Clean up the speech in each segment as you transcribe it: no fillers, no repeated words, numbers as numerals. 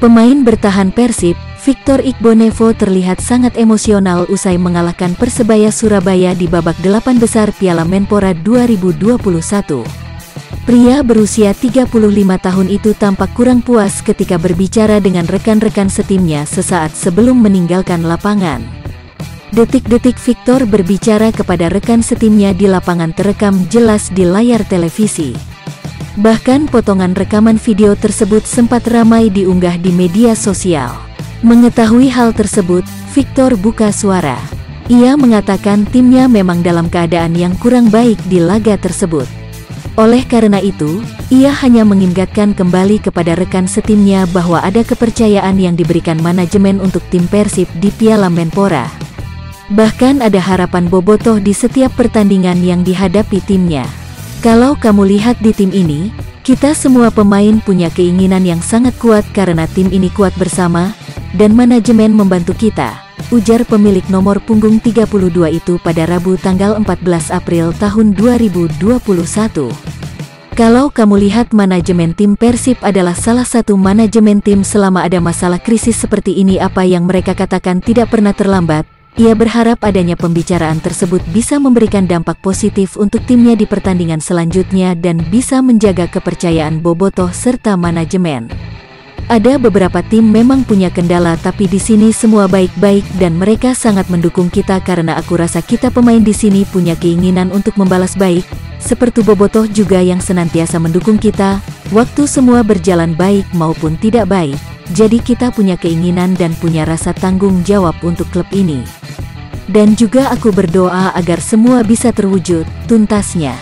Pemain bertahan Persib, Victor Ikhbonevo terlihat sangat emosional usai mengalahkan Persebaya Surabaya di babak 8 besar Piala Menpora 2021. Pria berusia 35 tahun itu tampak kurang puas ketika berbicara dengan rekan-rekan setimnya sesaat sebelum meninggalkan lapangan. Detik-detik Victor berbicara kepada rekan setimnya di lapangan terekam jelas di layar televisi. Bahkan potongan rekaman video tersebut sempat ramai diunggah di media sosial. Mengetahui hal tersebut, Victor buka suara. Ia mengatakan timnya memang dalam keadaan yang kurang baik di laga tersebut. Oleh karena itu, ia hanya mengingatkan kembali kepada rekan setimnya bahwa ada kepercayaan yang diberikan manajemen untuk tim Persib di Piala Menpora. Bahkan ada harapan bobotoh di setiap pertandingan yang dihadapi timnya. Kalau kamu lihat di tim ini, kita semua pemain punya keinginan yang sangat kuat karena tim ini kuat bersama, dan manajemen membantu kita, ujar pemilik nomor punggung 32 itu pada Rabu tanggal 14 April tahun 2021. Kalau kamu lihat manajemen tim Persib adalah salah satu manajemen tim selama ada masalah krisis seperti ini, apa yang mereka katakan tidak pernah terlambat. Ia berharap adanya pembicaraan tersebut bisa memberikan dampak positif untuk timnya di pertandingan selanjutnya dan bisa menjaga kepercayaan bobotoh serta manajemen. Ada beberapa tim memang punya kendala, tapi di sini semua baik-baik dan mereka sangat mendukung kita karena aku rasa kita pemain di sini punya keinginan untuk membalas baik, seperti bobotoh juga yang senantiasa mendukung kita, waktu semua berjalan baik maupun tidak baik. Jadi kita punya keinginan dan punya rasa tanggung jawab untuk klub ini. Dan juga aku berdoa agar semua bisa terwujud, tuntasnya.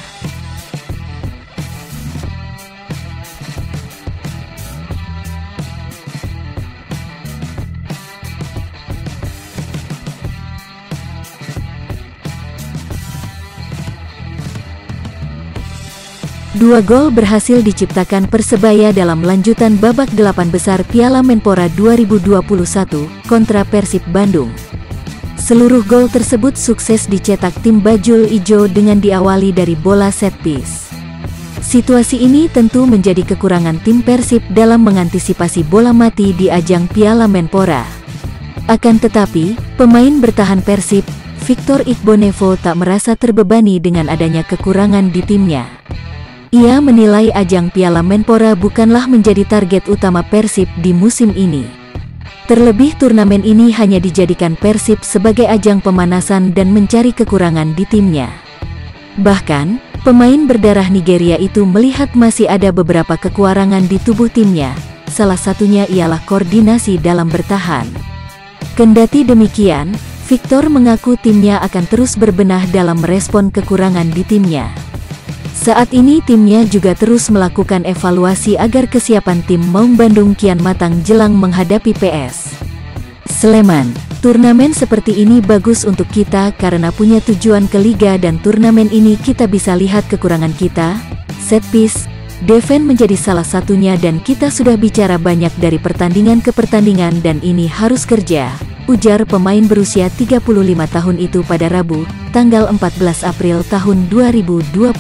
Dua gol berhasil diciptakan Persebaya dalam lanjutan babak 8 besar Piala Menpora 2021 kontra Persib Bandung. Seluruh gol tersebut sukses dicetak tim Bajul Ijo dengan diawali dari bola set piece. Situasi ini tentu menjadi kekurangan tim Persib dalam mengantisipasi bola mati di ajang Piala Menpora. Akan tetapi, pemain bertahan Persib, Victor Ikhbonevo tak merasa terbebani dengan adanya kekurangan di timnya. Ia menilai ajang Piala Menpora bukanlah menjadi target utama Persib di musim ini. Terlebih turnamen ini hanya dijadikan Persib sebagai ajang pemanasan dan mencari kekurangan di timnya. Bahkan, pemain berdarah Nigeria itu melihat masih ada beberapa kekurangan di tubuh timnya, salah satunya ialah koordinasi dalam bertahan. Kendati demikian, Victor mengaku timnya akan terus berbenah dalam merespon kekurangan di timnya. Saat ini timnya juga terus melakukan evaluasi agar kesiapan tim Maung Bandung kian matang jelang menghadapi PS Sleman. Turnamen seperti ini bagus untuk kita karena punya tujuan ke Liga, dan turnamen ini kita bisa lihat kekurangan kita. Set piece, defense menjadi salah satunya, dan kita sudah bicara banyak dari pertandingan ke pertandingan dan ini harus kerja, ujar pemain berusia 35 tahun itu pada Rabu, tanggal 14 April tahun 2021.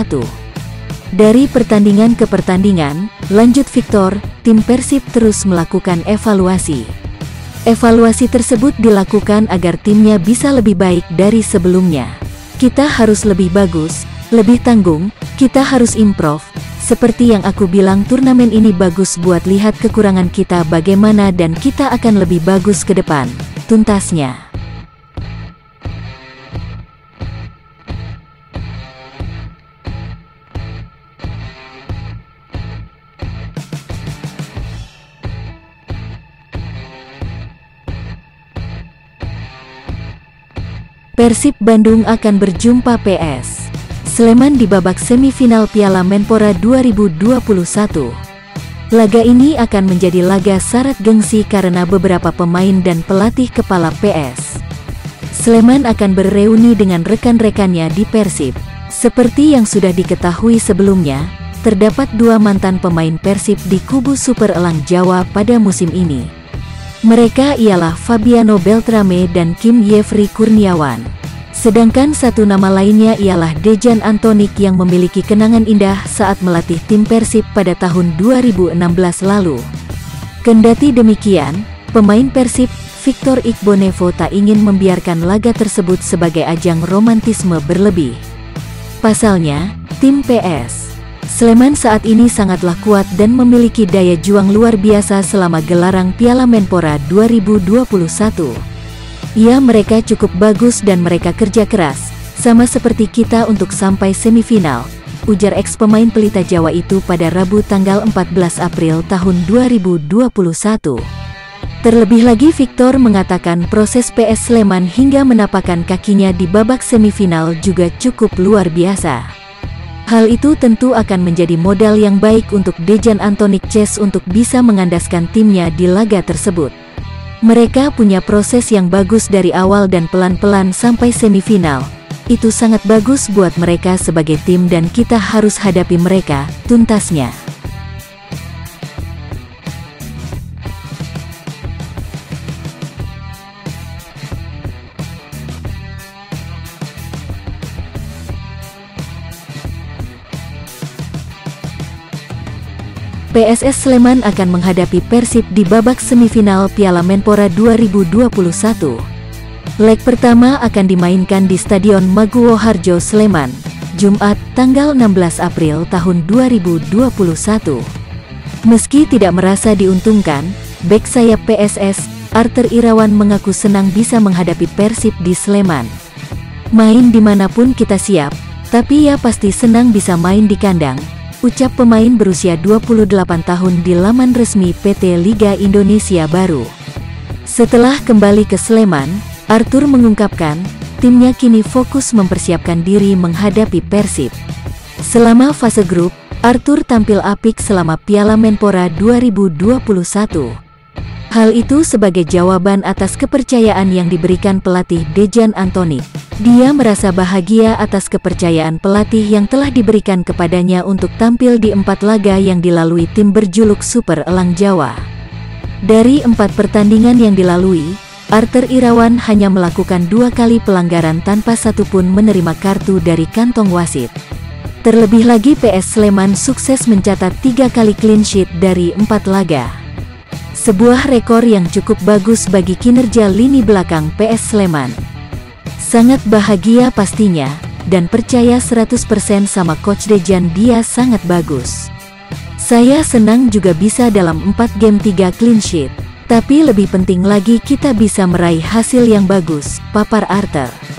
Dari pertandingan ke pertandingan, lanjut Victor, tim Persib terus melakukan evaluasi. Evaluasi tersebut dilakukan agar timnya bisa lebih baik dari sebelumnya. Kita harus lebih bagus, lebih tanggung, kita harus improve. Seperti yang aku bilang, turnamen ini bagus buat lihat kekurangan kita bagaimana dan kita akan lebih bagus ke depan, tuntasnya. Persib Bandung akan berjumpa PS Sleman di babak semifinal Piala Menpora 2021. Laga ini akan menjadi laga syarat gengsi karena beberapa pemain dan pelatih kepala PS Sleman akan bereuni dengan rekan-rekannya di Persib. Seperti yang sudah diketahui sebelumnya, terdapat dua mantan pemain Persib di kubu Super Elang Jawa pada musim ini. Mereka ialah Fabiano Beltrame dan Kim Yefri Kurniawan. Sedangkan satu nama lainnya ialah Dejan Antonik yang memiliki kenangan indah saat melatih tim Persib pada tahun 2016 lalu. Kendati demikian, pemain Persib, Victor Ikhbonevo tak ingin membiarkan laga tersebut sebagai ajang romantisme berlebih. Pasalnya, tim PS Sleman saat ini sangatlah kuat dan memiliki daya juang luar biasa selama gelaran Piala Menpora 2021. Ya, mereka cukup bagus dan mereka kerja keras, sama seperti kita untuk sampai semifinal, ujar eks-pemain Pelita Jawa itu pada Rabu tanggal 14 April tahun 2021. Terlebih lagi Victor mengatakan proses PS Sleman hingga menapakkan kakinya di babak semifinal juga cukup luar biasa. Hal itu tentu akan menjadi modal yang baik untuk Dejan Anthonic Chess untuk bisa mengandaskan timnya di laga tersebut. Mereka punya proses yang bagus dari awal dan pelan-pelan sampai semifinal. Itu sangat bagus buat mereka sebagai tim dan kita harus hadapi mereka, tuntasnya. PSS Sleman akan menghadapi Persib di babak semifinal Piala Menpora 2021. Leg pertama akan dimainkan di Stadion Maguwo Harjo Sleman, Jumat, tanggal 16 April tahun 2021. Meski tidak merasa diuntungkan, bek sayap PSS, Arthur Irawan mengaku senang bisa menghadapi Persib di Sleman. Main dimanapun kita siap, tapi ya pasti senang bisa main di kandang, ucap pemain berusia 28 tahun di laman resmi PT Liga Indonesia Baru. Setelah kembali ke Sleman, Arthur mengungkapkan, timnya kini fokus mempersiapkan diri menghadapi Persib. Selama fase grup, Arthur tampil apik selama Piala Menpora 2021. Hal itu sebagai jawaban atas kepercayaan yang diberikan pelatih Dejan Anthonic. Dia merasa bahagia atas kepercayaan pelatih yang telah diberikan kepadanya untuk tampil di 4 laga yang dilalui tim berjuluk Super Elang Jawa. Dari 4 pertandingan yang dilalui, Arthur Irawan hanya melakukan 2 kali pelanggaran tanpa satupun menerima kartu dari kantong wasit. Terlebih lagi PS Sleman sukses mencatat 3 kali clean sheet dari 4 laga. Sebuah rekor yang cukup bagus bagi kinerja lini belakang PS Sleman. Sangat bahagia pastinya, dan percaya 100% sama Coach Dejan, dia sangat bagus. Saya senang juga bisa dalam 4 game 3 clean sheet. Tapi lebih penting lagi kita bisa meraih hasil yang bagus, papar Arthur.